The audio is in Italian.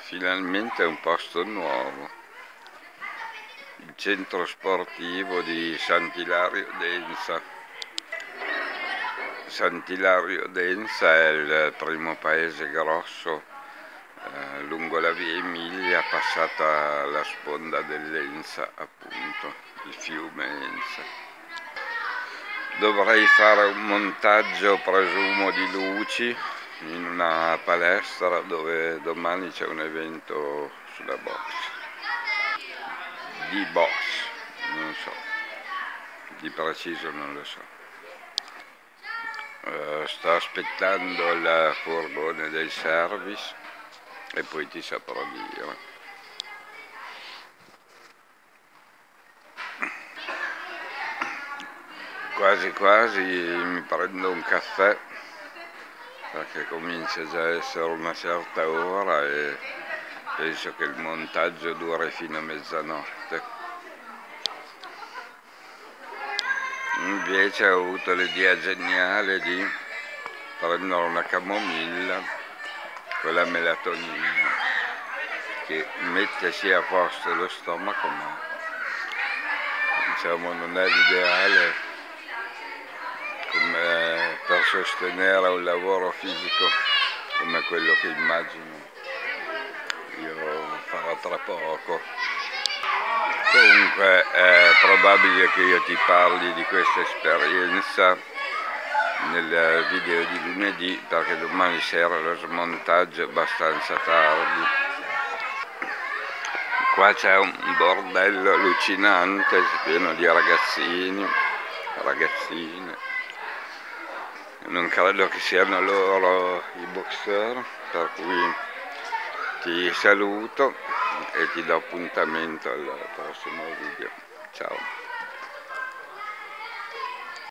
Finalmente un posto nuovo, il centro sportivo di Sant'Ilario d'Enza. Sant'Ilario d'Enza è il primo paese grosso lungo la via Emilia, passata la sponda dell'Enza, appunto, il fiume Enza. Dovrei fare un montaggio, presumo, di luci in una palestra dove domani c'è un evento sulla box, di box, non so, di preciso non lo so. Sto aspettando il furgone del service e poi ti saprò dire. Quasi quasi mi prendo un caffè, perché comincia già a essere una certa ora e penso che il montaggio duri fino a mezzanotte. Invece ho avuto l'idea geniale di prendere una camomilla con la melatonina, che mette sì a posto lo stomaco, ma diciamo non è l'ideale come per sostenere un lavoro fisico come quello che immagino io farò tra poco. Comunque è probabile che io ti parli di questa esperienza nel video di lunedì, perché domani sera lo smontaggio è abbastanza tardi. Qua c'è un bordello allucinante, pieno di ragazzini, ragazzine. Non credo che siano loro i boxer, per cui ti saluto e ti do appuntamento al prossimo video. Ciao.